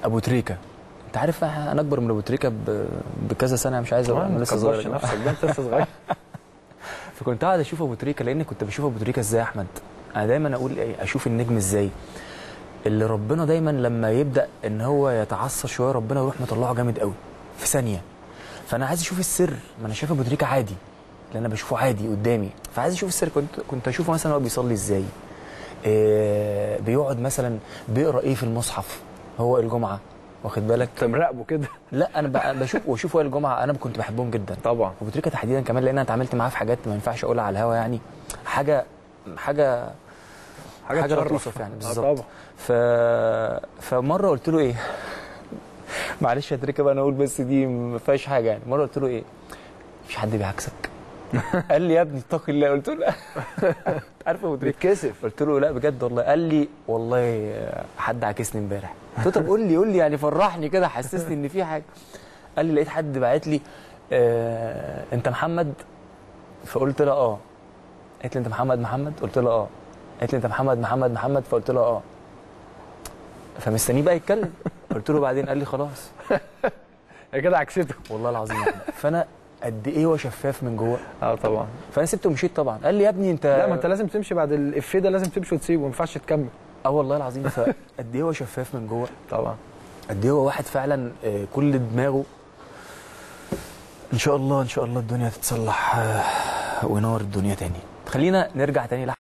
ابو تريكه. انت عارف انا اكبر من ابو تريكه بكذا سنه، مش عايز اقول لسه صغير نفسك ده، انت لسه صغير. فكنت قاعد اشوف ابو تريكه، لان كنت بشوف ابو تريكه ازاي يا احمد. انا دايما اقول ايه، اشوف النجم ازاي اللي ربنا دايما لما يبدا ان هو يتعثر شويه ربنا يروح مطلعه جامد قوي في ثانيه. فانا عايز اشوف السر، ما انا شايف ابو تريكه عادي لان انا بشوفه عادي قدامي، فعايز اشوف السر. كنت اشوفه مثلا هو بيصلي ازاي، بيقعد مثلا بيقرا ايه في المصحف هو الجمعه، واخد بالك؟ انت مراقبه كده؟ لا انا بشوف وائل الجمعه، انا كنت بحبهم جدا طبعا. ابو تريكه تحديدا كمان، لان انا اتعاملت معاه في حاجات ما ينفعش اقولها على الهوا يعني، حاجه لطيفه يعني بالظبط. فمره قلت له ايه معلش يا تريكه بقى انا اقول بس دي ما فيهاش حاجه يعني. مره قلت له ايه، مفيش حد بيعكسك؟ قال لي يا ابني اتق الله. قلت له لا. عارف ابو تريكه بيتكسف. قلت له لا بجد والله. قال لي والله حد عاكسني امبارح. قلت له طب قول لي يعني فرحني كده، حسسني ان في حاجه. قال لي لقيت حد باعت لي انت محمد؟ فقلت له اه. قالت لي انت محمد؟ قلت له اه. قالت لي انت محمد؟ فقلت له اه. فمستنيه بقى يتكلم. قلت له بعدين. قال لي خلاص. يا كده عكسته والله العظيم. فانا قد ايه هو شفاف من جوه. طبعا. فانا سبته ومشيت طبعا. قال لي يا ابني انت لا، ما انت لازم تمشي بعد الافيه ده، لازم تمشي وتسيبه، ما ينفعش تكمل. والله العظيم. فقد ايه هو شفاف من جوه. طبعا. قد ايه هو واحد فعلا كل دماغه ان شاء الله الدنيا تتصلح وينور الدنيا تاني. خلينا نرجع تاني